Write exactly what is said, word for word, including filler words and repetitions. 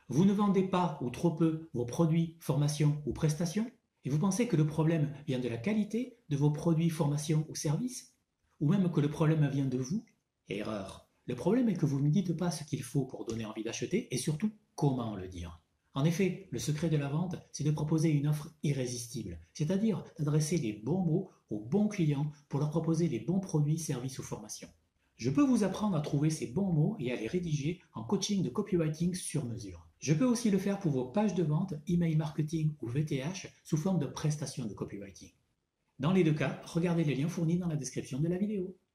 Vous ne vendez pas ou trop peu vos produits, formations ou prestations et vous pensez que le problème vient de la qualité de vos produits, formations ou services? Ou même que le problème vient de vous? Erreur. Le problème est que vous ne dites pas ce qu'il faut pour donner envie d'acheter et surtout comment le dire. En effet, le secret de la vente, c'est de proposer une offre irrésistible, c'est-à-dire d'adresser les bons mots aux bons clients pour leur proposer les bons produits, services ou formations. Je peux vous apprendre à trouver ces bons mots et à les rédiger en coaching de copywriting sur mesure. Je peux aussi le faire pour vos pages de vente, email marketing ou V T H sous forme de prestations de copywriting. Dans les deux cas, regardez les liens fournis dans la description de la vidéo.